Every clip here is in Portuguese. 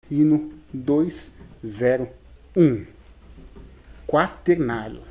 hino 201, quaternário.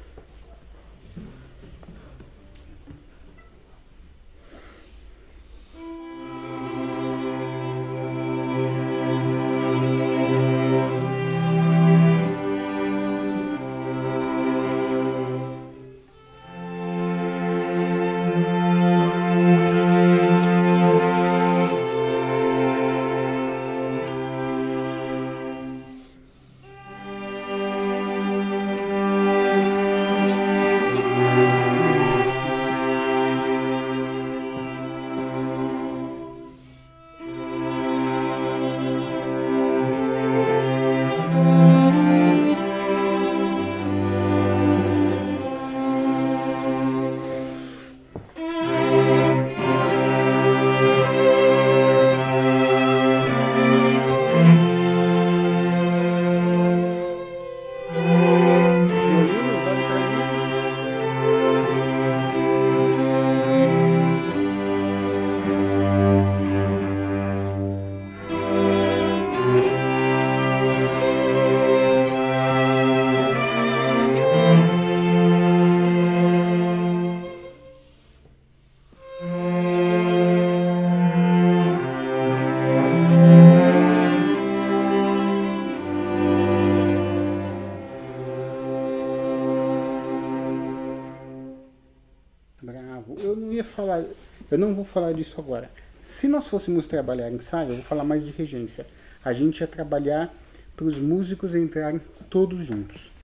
Bravo. Eu não vou falar disso agora. Se nós fôssemos trabalhar ensaio, eu vou falar mais de regência. A gente ia trabalhar para os músicos entrarem todos juntos.